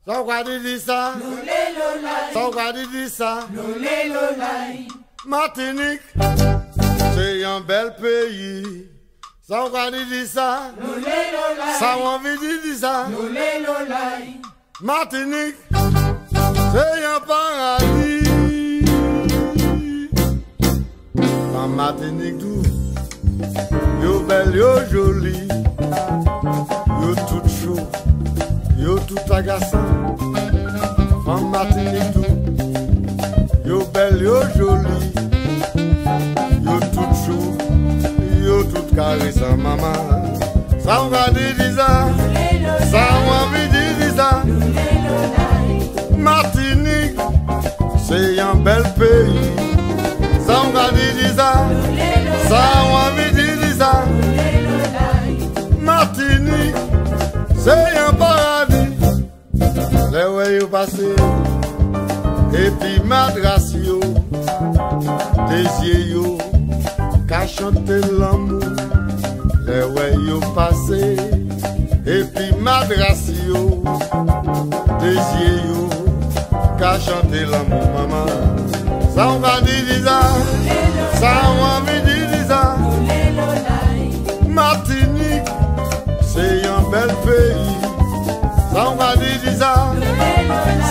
Sawadidisa, Sawadidisa, Martinique, c'est un bel pays. Sawadidisa, Sawadidisa, Martinique, c'est un paradis. En Martinique, tout, yo belle, yo jolie, yo tout chaud. Yo tout agaçant, en Martinique tout. Yo belle, yo jolie, yo tout chou, yo tout caressant, maman. Ça on va dire ça, ça on va dire ça. Martinique, c'est un bel pays. Ça on va dire ça, ça on va dire ça. Martinique, c'est un paradis. Les ouais yo passé et puis madras yo des yeux yo qu'a chanté l'amour. Les ouais yo passé et puis madras yo des yeux yo qu'a chanté l'amour, maman. Ça on va dire ça, ça on va dire ça. Martinique, c'est un bel pays. Ça on va dire ça.